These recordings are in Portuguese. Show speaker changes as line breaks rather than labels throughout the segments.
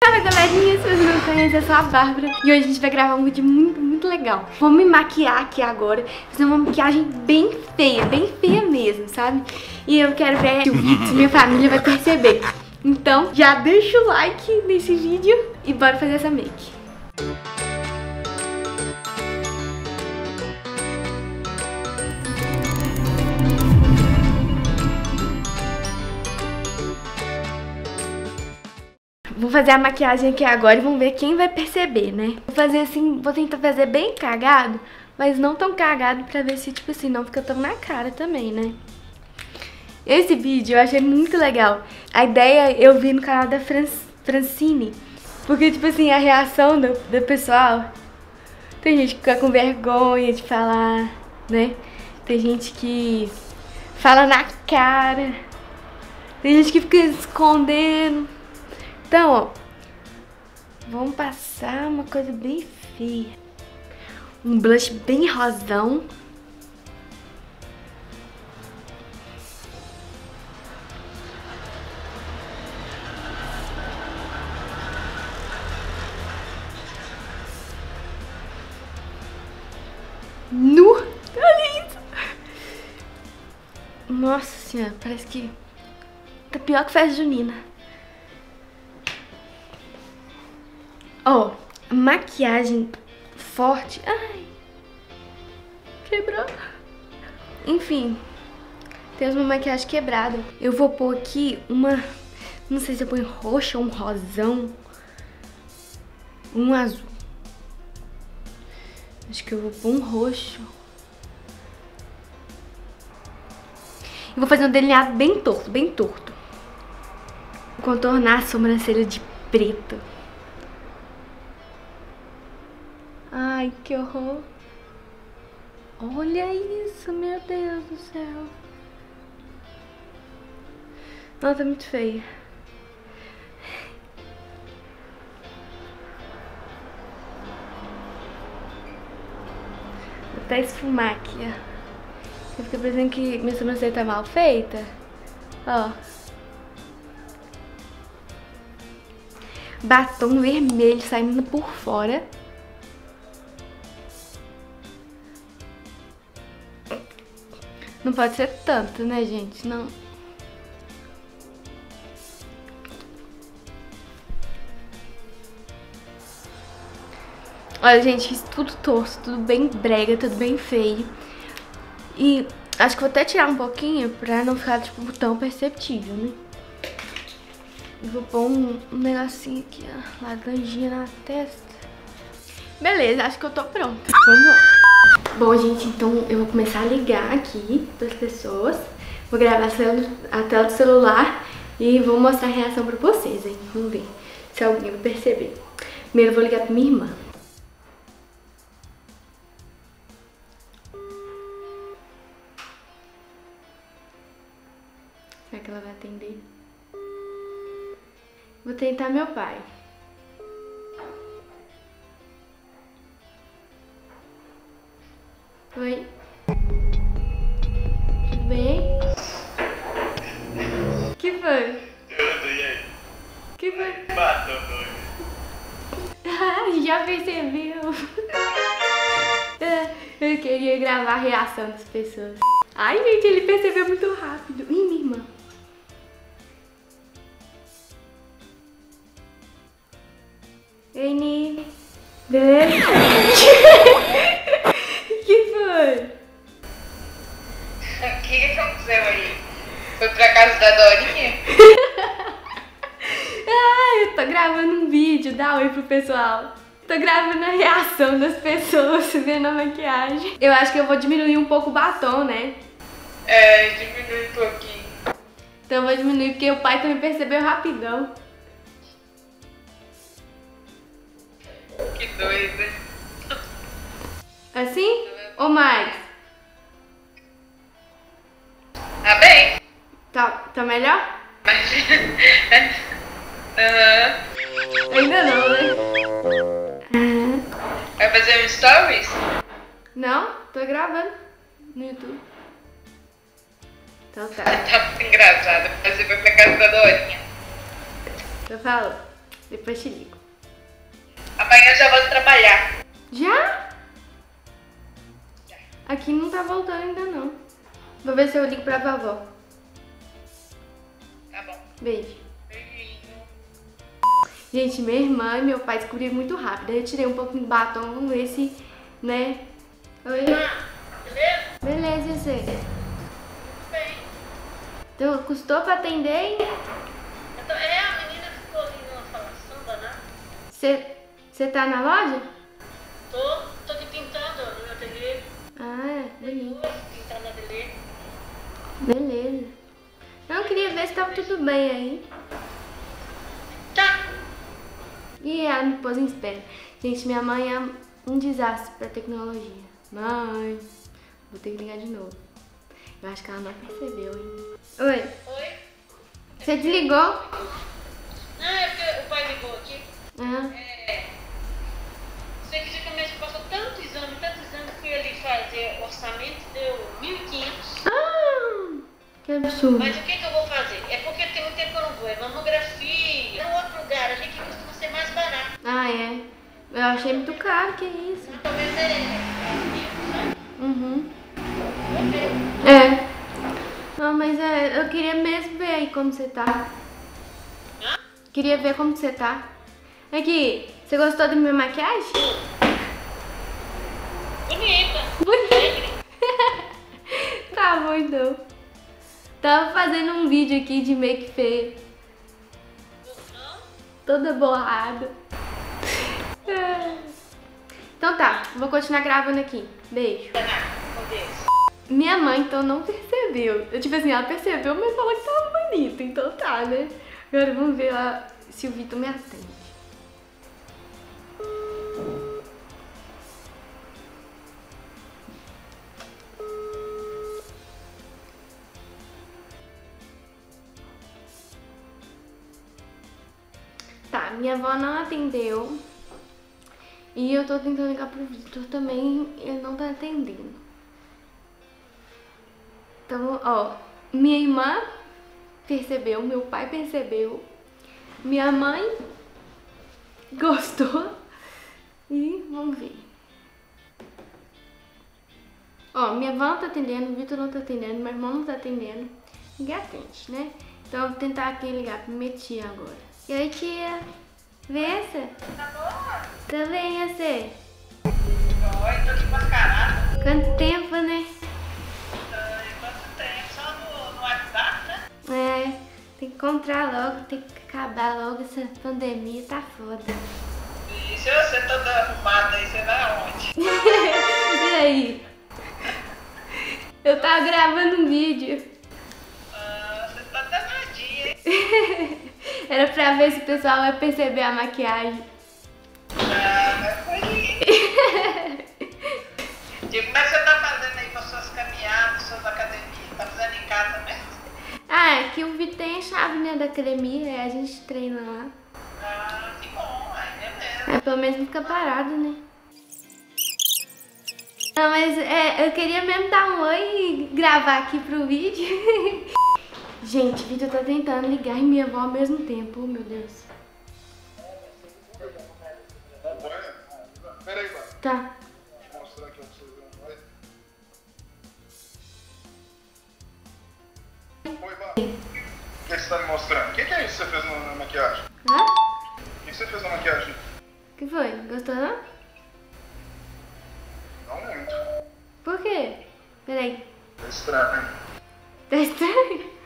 Fala galerinha, se vocês não conhecem, eu sou a Bárbara e hoje a gente vai gravar um vídeo muito legal. Vou me maquiar aqui agora, fazer uma maquiagem bem feia mesmo, sabe? E eu quero ver se minha família vai perceber. Então já deixa o like nesse vídeo e bora fazer essa make. Vou fazer a maquiagem aqui agora e vamos ver quem vai perceber, né? Vou fazer assim, vou tentar fazer bem cagado, mas não tão cagado pra ver se, tipo assim, não fica tão na cara também, né? Esse vídeo eu achei muito legal. A ideia eu vi no canal da Francine, porque, tipo assim, a reação do pessoal... Tem gente que fica com vergonha de falar, né? Tem gente que fala na cara. Tem gente que fica escondendo. Então, ó, vamos passar uma coisa bem feia. Um blush bem rosão. Nu! Olha isso! Nossa senhora, parece que tá pior que festa junina. Ó, maquiagem forte. Ai, quebrou. Enfim, temos uma maquiagem quebrada. Eu vou pôr aqui uma... Não sei se eu ponho roxa, um rosão, um azul. Acho que eu vou pôr um roxo. E vou fazer um delineado bem torto, bem torto. Vou contornar a sobrancelha de preto. Ai, que horror. Olha isso, meu Deus do céu. Nossa, tá muito feia. Vou até esfumar aqui, ó. Fica parecendo que minha sobrancelha tá mal feita. Ó. Batom vermelho saindo por fora. Não pode ser tanto, né, gente? Não. Olha, gente, fiz tudo torto, tudo bem brega, tudo bem feio. E acho que vou até tirar um pouquinho pra não ficar, tipo, tão perceptível, né? E vou pôr um negocinho aqui, ó, laranjinha na testa. Beleza, acho que eu tô pronta. Vamos lá. Bom, gente, então eu vou começar a ligar aqui para as pessoas. Vou gravar a tela do celular e vou mostrar a reação para vocês, hein? Vamos ver se alguém vai perceber. Primeiro eu vou ligar para minha irmã. Será que ela vai atender? Vou tentar meu pai. Oi? Tudo bem? Que foi?
Tudo, e aí?
Que foi?
Matou doido.
Ai, já percebeu? Eu queria gravar a reação das pessoas. Ai, gente, ele percebeu muito rápido. Ih, minha irmã. Ei, Ni. Beleza?
O que aconteceu aí? Foi pra casa da Dorinha?
Ai, eu tô gravando um vídeo, dá oi pro pessoal. Tô gravando a reação das pessoas vendo a maquiagem. Eu acho que eu vou diminuir um pouco o batom, né?
É, diminui um pouquinho.
Então eu vou diminuir porque o pai também percebeu rapidão.
Que doido, hein?
Assim? Ou mais?
Tá bem?
Tá melhor?
Mas...
Ainda não, né?
Vai fazer um stories?
Não, tô gravando no YouTube. Então tá.
Tá muito engraçado. Você foi pra casa da Dorinha.
Eu falo. Depois te ligo.
Amanhã eu já vou trabalhar.
Já? Aqui não tá voltando ainda não. Vou ver se eu ligo pra vovó.
Tá bom.
Beijo.
Beijinho.
Gente, minha irmã e meu pai descobriram muito rápido. Aí eu tirei um pouquinho do batom, vamos ver se, né? Oi?
Beleza?
Beleza, e você?
Tudo bem.
Então, custou pra atender, hein?
A menina ficou ali numa sala de samba, né?
Você tá na loja?
Tô aqui pintando no meu ateliê.
Ah, é, bonito.
Pintando no ateliê.
Beleza. Não, eu queria ver se tava tudo bem aí.
Tá.
E ela me pôs em espera. Gente, minha mãe é um desastre pra tecnologia. Mãe, vou ter que ligar de novo. Eu acho que ela não percebeu, hein? Oi,
Oi?
você desligou?
Não, é porque o pai ligou aqui.
Ah,
Você acredita que a médica passou tantos exames, fui ali fazer orçamento, deu 1.500.
que absurdo.
Mas o que eu vou fazer? É porque tem muito tempo que eu não vou. É mamografia. É um outro lugar ali que costuma ser mais barato.
Ah, é. Eu achei muito caro, que isso.
Talvez é 500, né?
Uhum.
Vou ver.
É. Não, mas eu queria mesmo ver aí como você tá.
Hã?
Queria ver como você tá. Aqui, você gostou da minha maquiagem?
Bonita.
Bonita. Tá bom, então. Tava fazendo um vídeo aqui de make feio.
Não?
Toda borrada. Então tá, vou continuar gravando aqui. Beijo.
Com Deus.
Minha mãe, então, não percebeu. Tipo assim, ela percebeu, mas falou que tava bonito. Então tá, né? Agora vamos ver lá se o Vitor me atende. Tá, minha avó não atendeu. E eu tô tentando ligar pro Vitor também, ele não tá atendendo. Então, ó, minha irmã percebeu, meu pai percebeu, minha mãe gostou e vamos ver. Ó, minha avó não tá atendendo, o Vitor não tá atendendo, meu irmão não tá atendendo. Ninguém atende, né? Então eu vou tentar aqui ligar pra minha tia agora. E aí, tia? Vença?
Tá boa?
Tá bem, e você?
Oi, tô aqui mascarada.
Quanto tempo, né?
Quanto tempo? Só no WhatsApp, né?
É, tem que encontrar logo, tem que acabar logo essa pandemia, tá foda.
E se você toda arrumada aí, você vai aonde?
E aí? Eu tava gravando um vídeo.
Você tá danadinha, hein?
Era pra ver se o pessoal vai perceber a maquiagem.
Mas foi. Digo, como é que você tá fazendo aí com as suas caminhadas, suas academias? Tá fazendo em casa mesmo?
Ah, é que o Vitor tem a chave, né, da academia, aí a gente treina lá.
Que bom, aí é mesmo.
É, pelo menos não fica parado, né? Não, mas eu queria mesmo dar um oi e gravar aqui pro vídeo. Gente, o Vitor tá tentando ligar em minha avó ao mesmo tempo, oh meu Deus.
Peraí, mano.
Tá.
Vou mostrar aqui pra você ver. Oi, Vá. O que você tá me mostrando? O que é isso que você fez na maquiagem?
Hã?
O que você fez na maquiagem?
O que foi? Gostou não?
Não muito.
Por quê? Peraí.
Tá estranho, hein?
Tá estranho?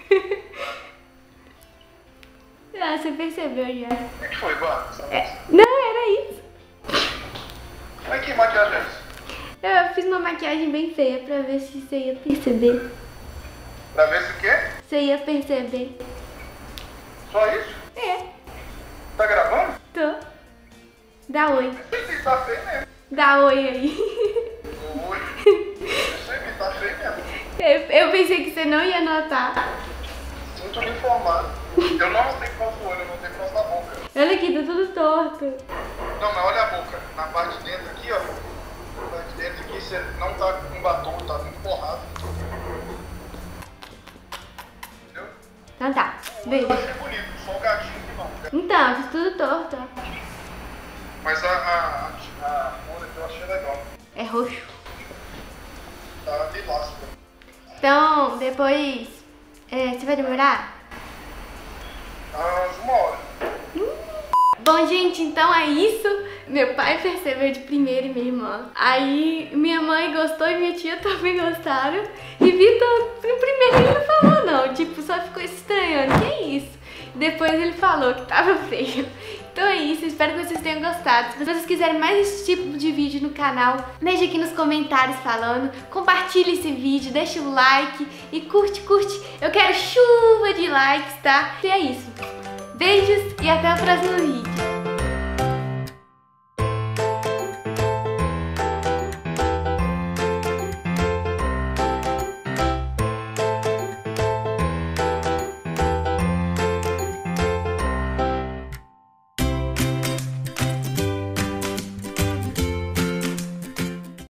Ah, você percebeu já.
O que foi, Vá?
Não, era isso.
Mas que maquiagem é isso?
Eu fiz uma maquiagem bem feia pra ver se você ia perceber.
Pra ver se o quê?
Você ia perceber.
Só isso?
É,
Tá gravando?
tô. Dá oi.
Sim, tá feio mesmo.
Dá oi aí.
Oi. Eu sei que tá feio mesmo.
Eu pensei que você não ia notar.
Sinto lhe informar. Eu não tenho próximo do olho, eu não tenho próximo da boca.
Olha aqui, tá tudo torto.
Não, mas olha a boca. Na parte de dentro aqui, ó. Na parte de dentro aqui, você não tá com batom, tá muito borrado. Entendeu?
Então tá, beijo.
Eu achei bonito, só o gatinho que não.
Então, fiz tudo torto, ó.
Mas a cor aqui eu achei legal.
É roxo.
Tá lilás.
Então, depois, você vai demorar?
Uma hora.
Bom, gente, então é isso. Meu pai percebeu de primeiro e minha irmã. Aí minha mãe gostou e minha tia também gostaram. E Vitor, no primeiro ele não falou não, tipo, só ficou estranhando. Que é isso? Depois ele falou que tava feio. Então é isso, espero que vocês tenham gostado. Se vocês quiserem mais esse tipo de vídeo no canal, deixe aqui nos comentários falando. Compartilhe esse vídeo, deixa o like e curte. Eu quero chuva de likes, tá? E é isso. Beijos e até o próximo vídeo.